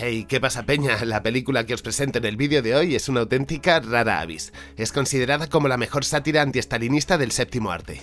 Hey, ¿qué pasa, peña? La película que os presento en el vídeo de hoy es una auténtica rara avis. Es considerada como la mejor sátira antiestalinista del séptimo arte.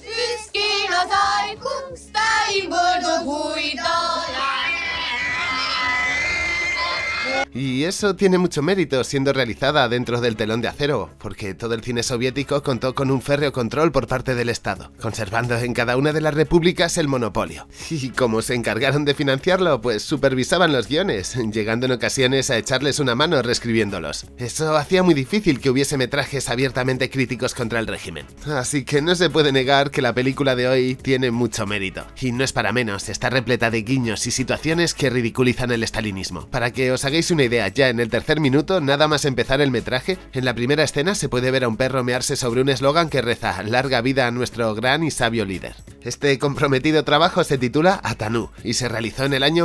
Y eso tiene mucho mérito siendo realizada dentro del telón de acero, porque todo el cine soviético contó con un férreo control por parte del Estado, conservando en cada una de las repúblicas el monopolio. Y como se encargaron de financiarlo, pues supervisaban los guiones, llegando en ocasiones a echarles una mano reescribiéndolos. Eso hacía muy difícil que hubiese metrajes abiertamente críticos contra el régimen. Así que no se puede negar que la película de hoy tiene mucho mérito. Y no es para menos, está repleta de guiños y situaciones que ridiculizan el estalinismo. Para que os hagáis una idea, ya en el tercer minuto, nada más empezar el metraje, en la primera escena se puede ver a un perro mearse sobre un eslogan que reza "Larga vida a nuestro gran y sabio líder". Este comprometido trabajo se titula Atanú y se realizó en el año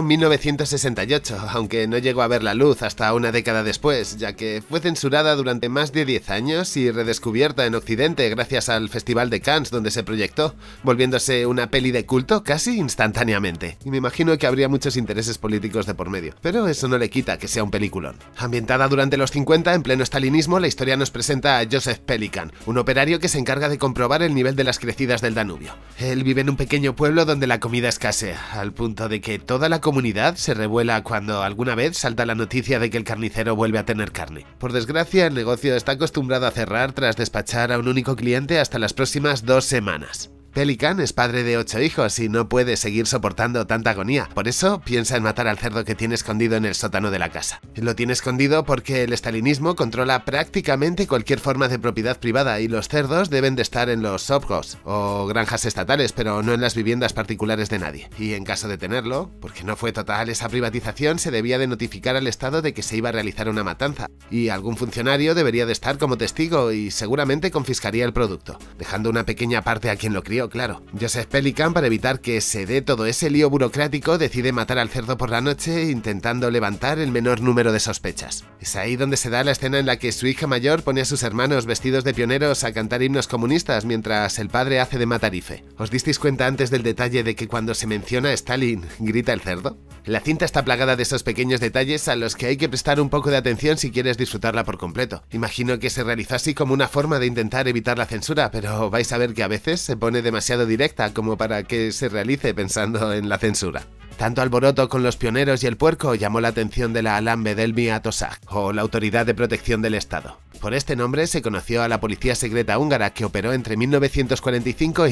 1968, aunque no llegó a ver la luz hasta una década después, ya que fue censurada durante más de 10 años y redescubierta en Occidente gracias al Festival de Cannes donde se proyectó, volviéndose una peli de culto casi instantáneamente. Y me imagino que habría muchos intereses políticos de por medio, pero eso no le quita que sea un peliculón. Ambientada durante los 50, en pleno estalinismo, la historia nos presenta a Joseph Pelikan, un operario que se encarga de comprobar el nivel de las crecidas del Danubio. Él vive en un pequeño pueblo donde la comida escasea, al punto de que toda la comunidad se revuela cuando alguna vez salta la noticia de que el carnicero vuelve a tener carne. Por desgracia, el negocio está acostumbrado a cerrar tras despachar a un único cliente hasta las próximas 2 semanas. Pelikan es padre de 8 hijos y no puede seguir soportando tanta agonía, por eso piensa en matar al cerdo que tiene escondido en el sótano de la casa. Lo tiene escondido porque el estalinismo controla prácticamente cualquier forma de propiedad privada y los cerdos deben de estar en los sovkhozs o granjas estatales, pero no en las viviendas particulares de nadie. Y en caso de tenerlo, porque no fue total esa privatización, se debía de notificar al Estado de que se iba a realizar una matanza, y algún funcionario debería de estar como testigo y seguramente confiscaría el producto, dejando una pequeña parte a quien lo crió. Claro, Joseph Pelikan, para evitar que se dé todo ese lío burocrático, decide matar al cerdo por la noche intentando levantar el menor número de sospechas. Es ahí donde se da la escena en la que su hija mayor pone a sus hermanos vestidos de pioneros a cantar himnos comunistas mientras el padre hace de matarife. ¿Os disteis cuenta antes del detalle de que cuando se menciona a Stalin grita el cerdo? La cinta está plagada de esos pequeños detalles a los que hay que prestar un poco de atención si quieres disfrutarla por completo. Imagino que se realizó así como una forma de intentar evitar la censura, pero vais a ver que a veces se pone demasiado directa como para que se realice pensando en la censura. Tanto alboroto con los pioneros y el puerco llamó la atención de la Alan Bedelmi Atosag, o la Autoridad de Protección del Estado. Por este nombre se conoció a la policía secreta húngara que operó entre 1945 y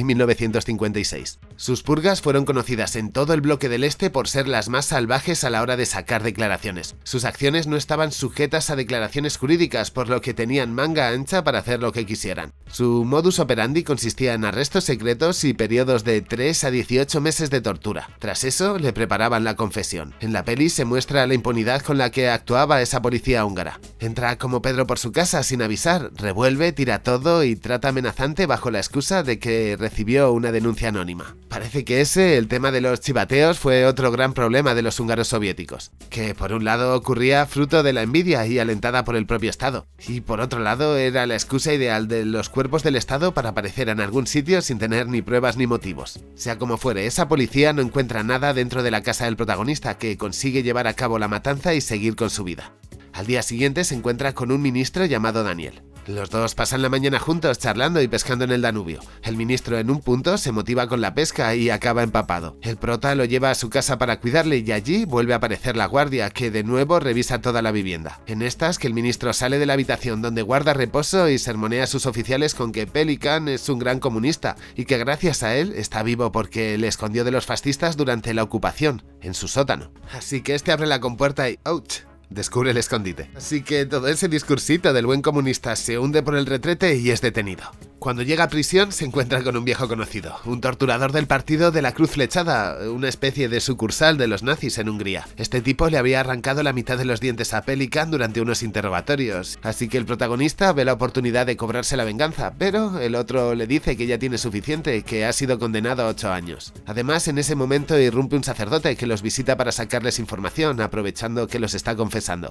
1956. Sus purgas fueron conocidas en todo el bloque del este por ser las más salvajes a la hora de sacar declaraciones. Sus acciones no estaban sujetas a declaraciones jurídicas, por lo que tenían manga ancha para hacer lo que quisieran. Su modus operandi consistía en arrestos secretos y periodos de 3 a 18 meses de tortura. Tras eso, le preparaban la confesión. En la peli se muestra la impunidad con la que actuaba esa policía húngara. Entra como Pedro por su casa sin avisar, revuelve, tira todo y trata amenazante bajo la excusa de que recibió una denuncia anónima. Parece que el tema de los chivateos, fue otro gran problema de los húngaros soviéticos, que por un lado ocurría fruto de la envidia y alentada por el propio Estado, y por otro lado era la excusa ideal de los cuerpos del Estado para aparecer en algún sitio sin tener ni pruebas ni motivos. Sea como fuere, esa policía no encuentra nada dentro de la casa del protagonista, que consigue llevar a cabo la matanza y seguir con su vida. Al día siguiente se encuentra con un ministro llamado Daniel. Los dos pasan la mañana juntos charlando y pescando en el Danubio. El ministro en un punto se motiva con la pesca y acaba empapado. El prota lo lleva a su casa para cuidarle y allí vuelve a aparecer la guardia, que de nuevo revisa toda la vivienda. En estas, que el ministro sale de la habitación donde guarda reposo y sermonea a sus oficiales con que Pelikan es un gran comunista y que gracias a él está vivo porque le escondió de los fascistas durante la ocupación, en su sótano. Así que este abre la compuerta y ¡ouch!, descubre el escondite. Así que todo ese discursito del buen comunista se hunde por el retrete y es detenido. Cuando llega a prisión se encuentra con un viejo conocido, un torturador del partido de la Cruz Flechada, una especie de sucursal de los nazis en Hungría. Este tipo le había arrancado la mitad de los dientes a Pelikan durante unos interrogatorios, así que el protagonista ve la oportunidad de cobrarse la venganza, pero el otro le dice que ya tiene suficiente, que ha sido condenado a 8 años. Además, en ese momento irrumpe un sacerdote que los visita para sacarles información, aprovechando que los está confesando.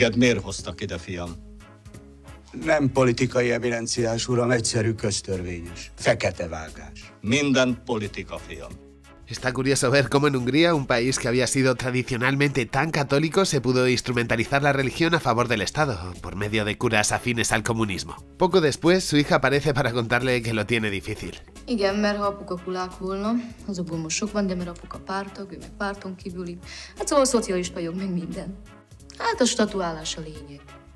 Nem politikai evidenciás, uram, egyszerű köztörvényes. Fekete vágás. Minden politika, fiam. Está curioso ver cómo en Hungría, un país que había sido tradicionalmente tan católico, se pudo instrumentalizar la religión a favor del Estado, por medio de curas afines al comunismo. Poco después, su hija aparece para contarle que lo tiene difícil. Igen, mert ha apuka kulák volna, azokból most sok van, de mert apuka pártag, ő meg párton kívüli. Hát szóval szocialista jog, meg minden. Hát a statuálás a lényeg.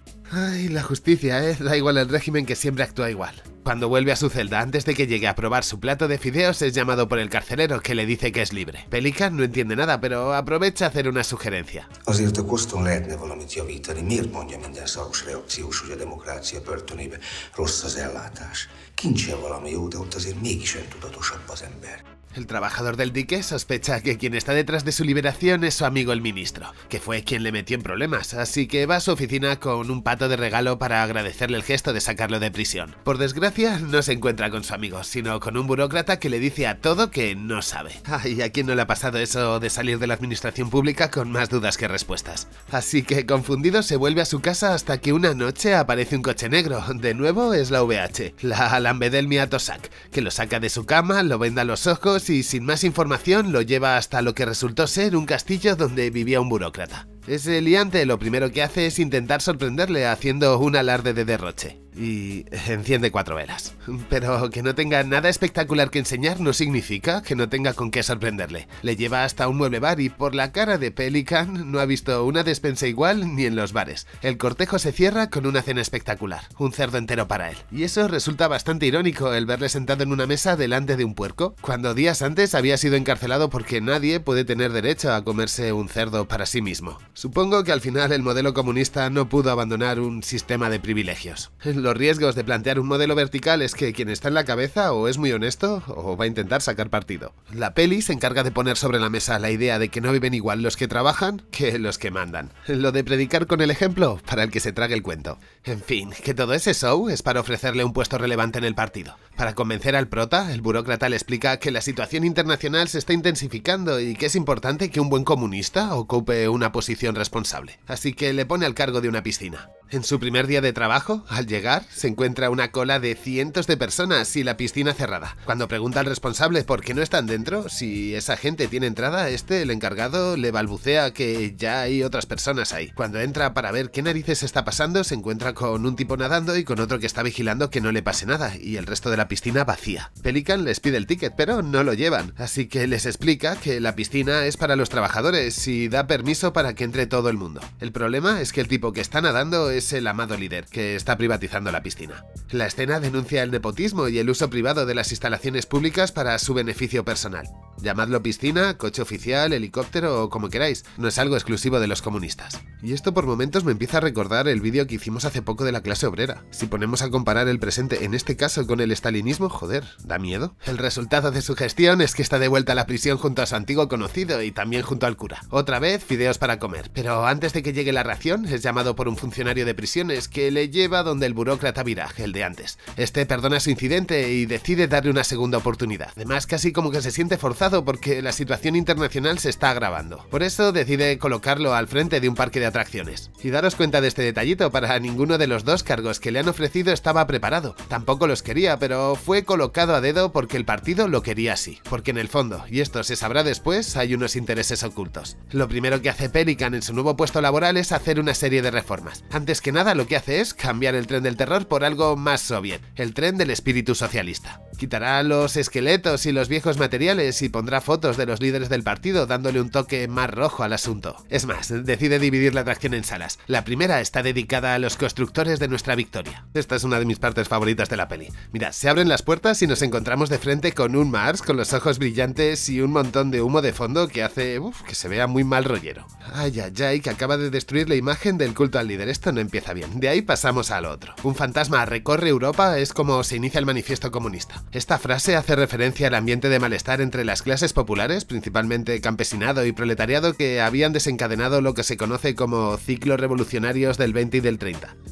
Ay, la justicia, da igual el régimen, que siempre actúa igual. Cuando vuelve a su celda antes de que llegue a probar su plato de fideos, es llamado por el carcelero, que le dice que es libre. Pelikan no entiende nada, pero aprovecha a hacer una sugerencia. Azért a koszton lehetne valamit javítani. Miért mondja minden szaros reakciós, hogy a demokrácia börtönébe rossz az ellátás? Kincsel valami jó, de ott azért mégis öntudatosabb az ember. El trabajador del dique sospecha que quien está detrás de su liberación es su amigo el ministro, que fue quien le metió en problemas, así que va a su oficina con un pato de regalo para agradecerle el gesto de sacarlo de prisión. Por desgracia, no se encuentra con su amigo, sino con un burócrata que le dice a todo que no sabe. Ay, ¿a quién no le ha pasado eso de salir de la administración pública con más dudas que respuestas? Así que, confundido, se vuelve a su casa hasta que una noche aparece un coche negro. De nuevo es la VH, la Lambedelmia Tosak, que lo saca de su cama, lo venda los ojos y sin más información lo lleva hasta lo que resultó ser un castillo donde vivía un burócrata. Ese liante lo primero que hace es intentar sorprenderle haciendo un alarde de derroche. Y enciende 4 velas. Pero que no tenga nada espectacular que enseñar no significa que no tenga con qué sorprenderle. Le lleva hasta un mueble bar y por la cara de Pelikan no ha visto una despensa igual ni en los bares. El cortejo se cierra con una cena espectacular, un cerdo entero para él. Y eso resulta bastante irónico, el verle sentado en una mesa delante de un puerco, cuando días antes había sido encarcelado porque nadie puede tener derecho a comerse un cerdo para sí mismo. Supongo que al final el modelo comunista no pudo abandonar un sistema de privilegios. Los riesgos de plantear un modelo vertical es que quien está en la cabeza o es muy honesto o va a intentar sacar partido. La peli se encarga de poner sobre la mesa la idea de que no viven igual los que trabajan que los que mandan. Lo de predicar con el ejemplo para el que se trague el cuento. En fin, que todo ese show es para ofrecerle un puesto relevante en el partido. Para convencer al prota, el burócrata le explica que la situación internacional se está intensificando y que es importante que un buen comunista ocupe una posición responsable. Así que le pone al cargo de una piscina. En su primer día de trabajo, al llegar, se encuentra una cola de cientos de personas y la piscina cerrada. Cuando pregunta al responsable por qué no están dentro, si esa gente tiene entrada, el encargado, le balbucea que ya hay otras personas ahí. Cuando entra para ver qué narices está pasando, se encuentra con un tipo nadando y con otro que está vigilando que no le pase nada, y el resto de la piscina vacía. Pelikan les pide el ticket, pero no lo llevan, así que les explica que la piscina es para los trabajadores y da permiso para que entre todo el mundo. El problema es que el tipo que está nadando es el amado líder, que está privatizando la piscina. La escena denuncia el nepotismo y el uso privado de las instalaciones públicas para su beneficio personal. Llamadlo piscina, coche oficial, helicóptero o como queráis, no es algo exclusivo de los comunistas. Y esto por momentos me empieza a recordar el vídeo que hicimos hace poco de la clase obrera. Si ponemos a comparar el presente en este caso con el estalinismo, joder, da miedo. El resultado de su gestión es que está de vuelta a la prisión junto a su antiguo conocido y también junto al cura. Otra vez, fideos para comer, pero antes de que llegue la ración es llamado por un funcionario de prisiones que le lleva donde el burócrata Viraj, el de antes. Perdona su incidente y decide darle una segunda oportunidad. Además, casi como que se siente forzado porque la situación internacional se está agravando. Por eso decide colocarlo al frente de un parque de atracciones. Y daros cuenta de este detallito, para ninguno de los dos cargos que le han ofrecido estaba preparado. Tampoco los quería, pero fue colocado a dedo porque el partido lo quería así. Porque en el fondo, y esto se sabrá después, hay unos intereses ocultos. Lo primero que hace Pelikan en su nuevo puesto laboral es hacer una serie de reformas. Antes que nada, lo que hace es cambiar el tren del terror por algo más soviet, el tren del espíritu socialista. Quitará los esqueletos y los viejos materiales y pondrá fotos de los líderes del partido, dándole un toque más rojo al asunto. Es más, decide dividir la atracción en salas. La primera está dedicada a los constructores de nuestra victoria. Esta es una de mis partes favoritas de la peli. Mirad, se abren las puertas y nos encontramos de frente con un Mars con los ojos brillantes y un montón de humo de fondo que hace que se vea muy mal rollero. Ay, ay, ay, que acaba de destruir la imagen del culto al líder. Esto no empieza bien. De ahí pasamos al otro. Un fantasma recorre Europa es como se inicia el manifiesto comunista. Esta frase hace referencia al ambiente de malestar entre las clases populares, principalmente campesinado y proletariado, que habían desencadenado lo que se conoce como ciclos revolucionarios del 20 y del 30.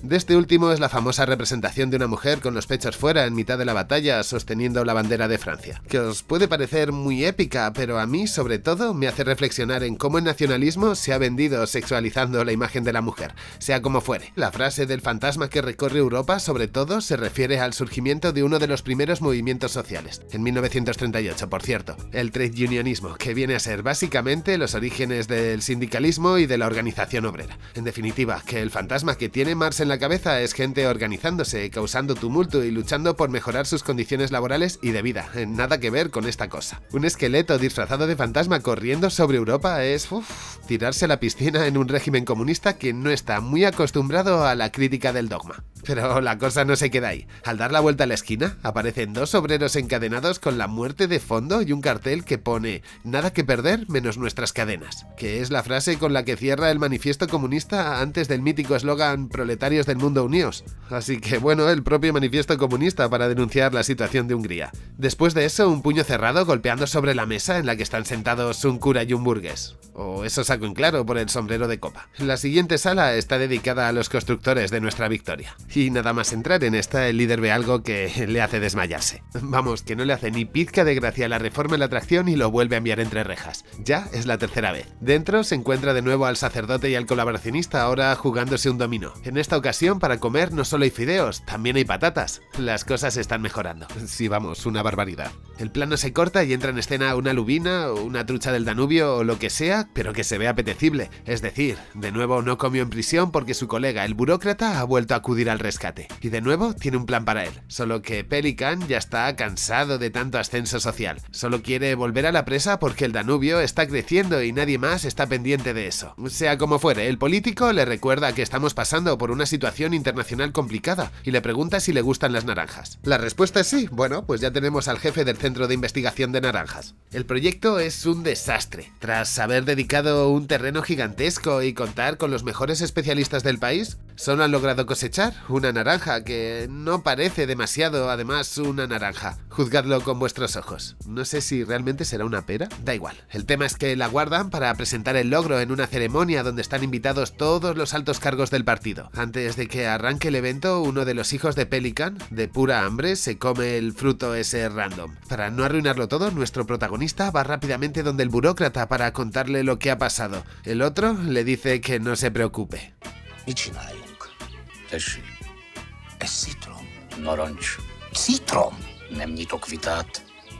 De este último es la famosa representación de una mujer con los pechos fuera en mitad de la batalla sosteniendo la bandera de Francia, que os puede parecer muy épica, pero a mí sobre todo me hace reflexionar en cómo el nacionalismo se ha vendido sexualizando la imagen de la mujer, sea como fuere. La frase del fantasma que recorre Europa sobre todo se refiere al surgimiento de uno de los primeros movimientos sociales, en 1938 por cierto, el trade unionismo, que viene a ser básicamente los orígenes del sindicalismo y de la organización obrera. En definitiva, que el fantasma que tiene Marx en la cabeza es gente organizándose, causando tumulto y luchando por mejorar sus condiciones laborales y de vida, nada que ver con esta cosa. Un esqueleto disfrazado de fantasma corriendo sobre Europa es tirarse a la piscina en un régimen comunista que no está muy acostumbrado a la crítica del dogma. Pero la cosa no se queda ahí. Al dar la vuelta a la esquina, aparecen dos obreros encadenados con la muerte de fondo y un cartel que pone "Nada que perder menos nuestras cadenas", que es la frase con la que cierra el manifiesto comunista antes del mítico eslogan "Proletarios del mundo unidos". Así que bueno, el propio manifiesto comunista para denunciar la situación de Hungría. Después de eso, un puño cerrado golpeando sobre la mesa en la que están sentados un cura y un burgués. O eso saco en claro por el sombrero de copa. La siguiente sala está dedicada a los constructores de nuestra victoria. Y nada más entrar en esta, el líder ve algo que le hace desmayarse. Vamos, que no le hace ni pizca de gracia la reforma en la atracción y lo vuelve a enviar entre rejas. Ya es la tercera vez. Dentro se encuentra de nuevo al sacerdote y al colaboracionista, ahora jugándose un dominó. En esta ocasión, para comer no solo hay fideos, también hay patatas. Las cosas están mejorando. Sí, vamos, una barbaridad. El plano se corta y entra en escena una lubina o una trucha del Danubio o lo que sea, pero que se ve apetecible. Es decir, de nuevo no comió en prisión porque su colega, el burócrata, ha vuelto a acudir al rescate. Y de nuevo tiene un plan para él. Solo que Pelikan ya está cansado de tanto ascenso social. Solo quiere volver a la presa porque el Danubio está creciendo y nadie más está pendiente de eso. Sea como fuere, el político le recuerda que estamos pasando por una situación internacional complicada y le pregunta si le gustan las naranjas. La respuesta es sí. Bueno, pues ya tenemos al jefe del Centro de Investigación de Naranjas. El proyecto es un desastre. Tras haber dedicado un terreno gigantesco y contar con los mejores especialistas del país, solo han logrado cosechar una naranja que no parece demasiado, además una naranja. Juzgadlo con vuestros ojos. No sé si realmente será una pera. Da igual. El tema es que la guardan para presentar el logro en una ceremonia donde están invitados todos los altos cargos del partido. Antes de que arranque el evento, uno de los hijos de Pelikan, de pura hambre, se come el fruto ese random. Para no arruinarlo todo, nuestro protagonista va rápidamente donde el burócrata para contarle lo que ha pasado. El otro le dice que no se preocupe. Mit csináljunk? Tessék. Ez citrom. Narancs. Citrom? Nem nyitok vitát.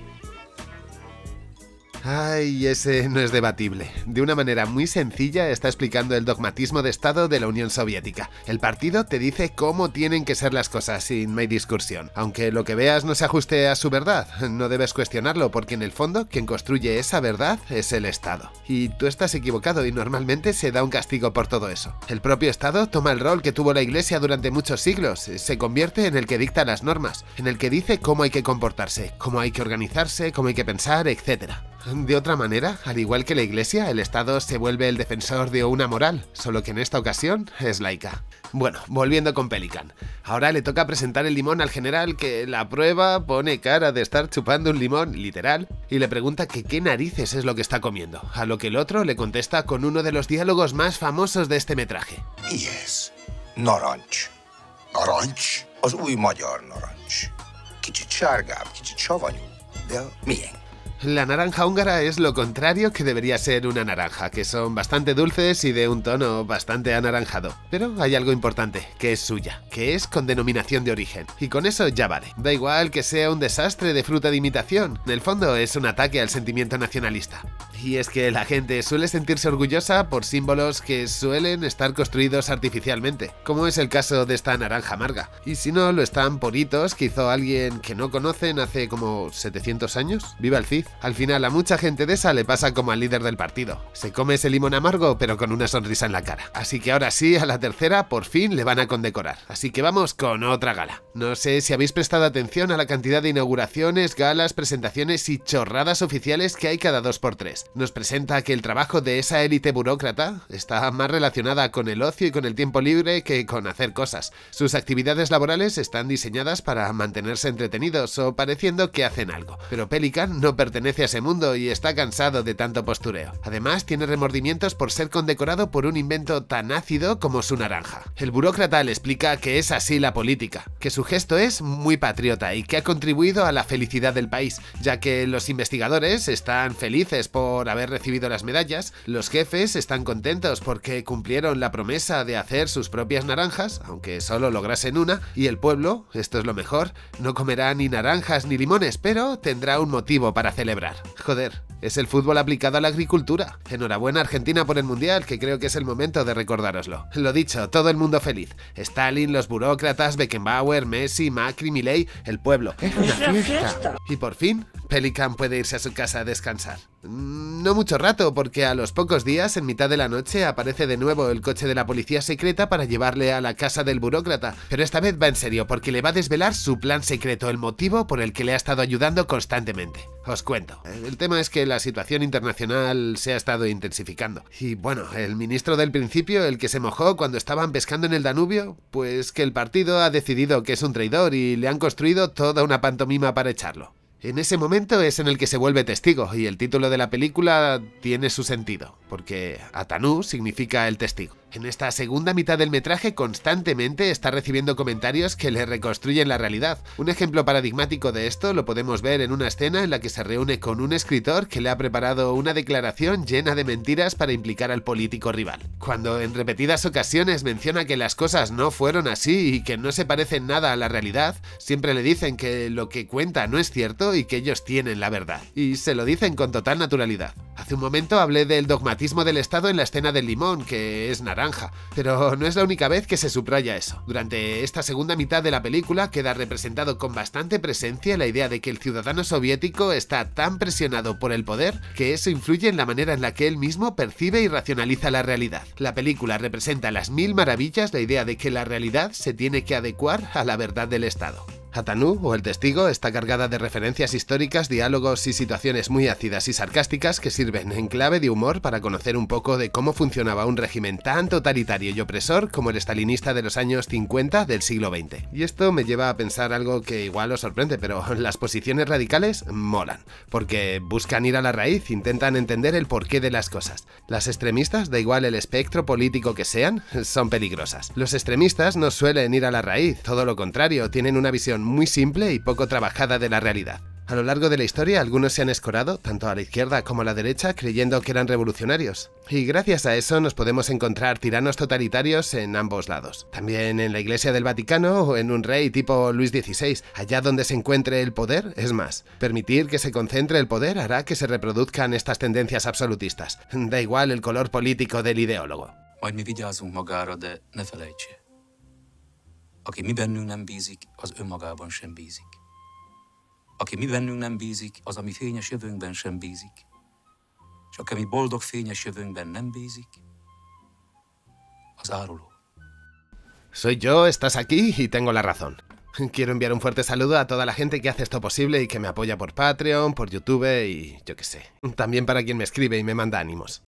Ay, ese no es debatible. De una manera muy sencilla está explicando el dogmatismo de Estado de la Unión Soviética. El partido te dice cómo tienen que ser las cosas sin más discusión. Aunque lo que veas no se ajuste a su verdad, no debes cuestionarlo porque en el fondo quien construye esa verdad es el Estado. Y tú estás equivocado y normalmente se da un castigo por todo eso. El propio Estado toma el rol que tuvo la Iglesia durante muchos siglos, se convierte en el que dicta las normas, en el que dice cómo hay que comportarse, cómo hay que organizarse, cómo hay que pensar, etc. De otra manera, al igual que la Iglesia, el Estado se vuelve el defensor de una moral, solo que en esta ocasión es laica. Bueno, volviendo con Pelikan. Ahora le toca presentar el limón al general que la prueba, pone cara de estar chupando un limón, literal, y le pregunta que qué narices es lo que está comiendo, a lo que el otro le contesta con uno de los diálogos más famosos de este metraje. Mi ez? Narancs. Narancs? Az új magyar narancs. Kicsit sárgább, kicsit savanyú, de a miénk. La naranja húngara es lo contrario que debería ser una naranja, que son bastante dulces y de un tono bastante anaranjado. Pero hay algo importante, que es suya, que es con denominación de origen. Y con eso ya vale. Da igual que sea un desastre de fruta de imitación. En el fondo es un ataque al sentimiento nacionalista. Y es que la gente suele sentirse orgullosa por símbolos que suelen estar construidos artificialmente, como es el caso de esta naranja amarga. Y si no, lo están por hitos que hizo alguien que no conocen hace como 700 años. ¡Viva el Cid! Al final a mucha gente de esa le pasa como al líder del partido. Se come ese limón amargo pero con una sonrisa en la cara. Así que ahora sí, a la tercera por fin le van a condecorar. Así que vamos con otra gala. No sé si habéis prestado atención a la cantidad de inauguraciones, galas, presentaciones y chorradas oficiales que hay cada 2x3. Nos presenta que el trabajo de esa élite burócrata está más relacionada con el ocio y con el tiempo libre que con hacer cosas. Sus actividades laborales están diseñadas para mantenerse entretenidos o pareciendo que hacen algo. Pero Pelikan no pertenece pertenece a ese mundo y está cansado de tanto postureo. Además, tiene remordimientos por ser condecorado por un invento tan ácido como su naranja. El burócrata le explica que es así la política, que su gesto es muy patriota y que ha contribuido a la felicidad del país, ya que los investigadores están felices por haber recibido las medallas, los jefes están contentos porque cumplieron la promesa de hacer sus propias naranjas, aunque solo lograsen una, y el pueblo, esto es lo mejor, no comerá ni naranjas ni limones, pero tendrá un motivo para celebrar. Joder, es el fútbol aplicado a la agricultura. Enhorabuena Argentina por el Mundial, que creo que es el momento de recordároslo. Lo dicho, todo el mundo feliz. Stalin, los burócratas, Beckenbauer, Messi, Macri, Milei, el pueblo. ¡Es una fiesta! Y por fin, Pelican puede irse a su casa a descansar. No mucho rato, porque a los pocos días, en mitad de la noche, aparece de nuevo el coche de la policía secreta para llevarle a la casa del burócrata. Pero esta vez va en serio, porque le va a desvelar su plan secreto, el motivo por el que le ha estado ayudando constantemente. Os cuento. El tema es que la situación internacional se ha estado intensificando. Y bueno, el ministro del principio, el que se mojó cuando estaban pescando en el Danubio, pues que el partido ha decidido que es un traidor y le han construido toda una pantomima para echarlo. En ese momento es en el que se vuelve testigo, y el título de la película tiene su sentido, porque Atanú significa el testigo. En esta segunda mitad del metraje constantemente está recibiendo comentarios que le reconstruyen la realidad. Un ejemplo paradigmático de esto lo podemos ver en una escena en la que se reúne con un escritor que le ha preparado una declaración llena de mentiras para implicar al político rival. Cuando en repetidas ocasiones menciona que las cosas no fueron así y que no se parecen nada a la realidad, siempre le dicen que lo que cuenta no es cierto y que ellos tienen la verdad. Y se lo dicen con total naturalidad. Hace un momento hablé del dogmatismo del Estado en la escena del limón, que es naranja, pero no es la única vez que se subraya eso. Durante esta segunda mitad de la película queda representado con bastante presencia la idea de que el ciudadano soviético está tan presionado por el poder que eso influye en la manera en la que él mismo percibe y racionaliza la realidad. La película representa a las mil maravillas la idea de que la realidad se tiene que adecuar a la verdad del Estado. Atanú, o el testigo, está cargada de referencias históricas, diálogos y situaciones muy ácidas y sarcásticas que sirven en clave de humor para conocer un poco de cómo funcionaba un régimen tan totalitario y opresor como el estalinista de los años 50 del siglo XX. Y esto me lleva a pensar algo que igual os sorprende, pero las posiciones radicales molan, porque buscan ir a la raíz, intentan entender el porqué de las cosas. Las extremistas, da igual el espectro político que sean, son peligrosas. Los extremistas no suelen ir a la raíz, todo lo contrario, tienen una visión muy simple y poco trabajada de la realidad. A lo largo de la historia, algunos se han escorado, tanto a la izquierda como a la derecha, creyendo que eran revolucionarios. Y gracias a eso nos podemos encontrar tiranos totalitarios en ambos lados. También en la Iglesia del Vaticano o en un rey tipo Luis XVI, allá donde se encuentre el poder, es más. Permitir que se concentre el poder hará que se reproduzcan estas tendencias absolutistas. Da igual el color político del ideólogo. Majd mi vigyázzunk magára, de ne felejtse. Aki mi bennünk nem bízik, az önmagában sem bízik. Aki mi bennünk nem bízik, az a mi fényes jövőnkben sem bízik. Csak ami boldog fényes jövőnkben nem bízik, az áruló. Soy yo, estás aquí y tengo la razón. Quiero enviar un fuerte saludo a toda la gente que hace esto posible y que me apoya por Patreon, por YouTube y yo qué sé. También para quien me escribe y me manda ánimos.